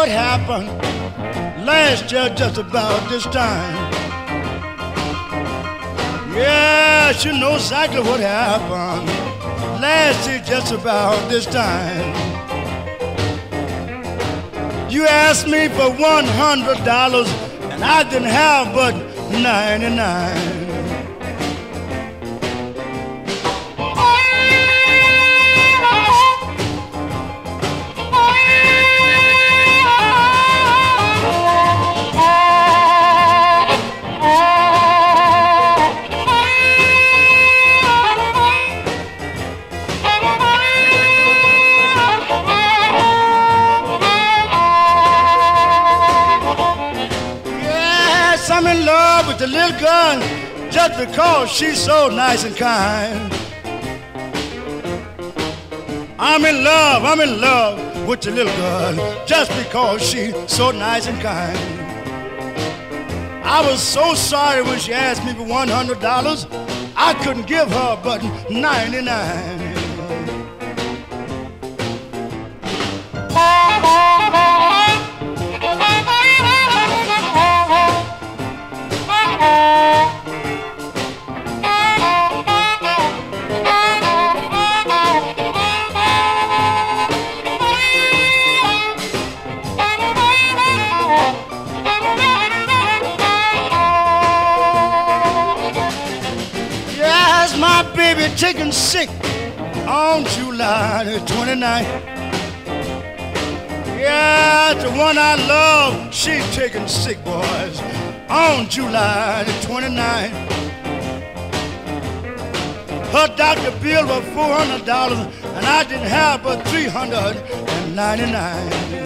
what happened last year just about this time. Yes, you know exactly what happened last year just about this time. You asked me for $100 and I didn't have but 99. I'm in love with the little girl just because she's so nice and kind. I'm in love with the little girl just because she's so nice and kind. I was so sorry when she asked me for $100. I couldn't give her but 99. My baby taken sick on July the 29th. Yeah, the one I love, she taken sick, boys, on July the 29th. Her doctor bill was $400 and I didn't have but $399.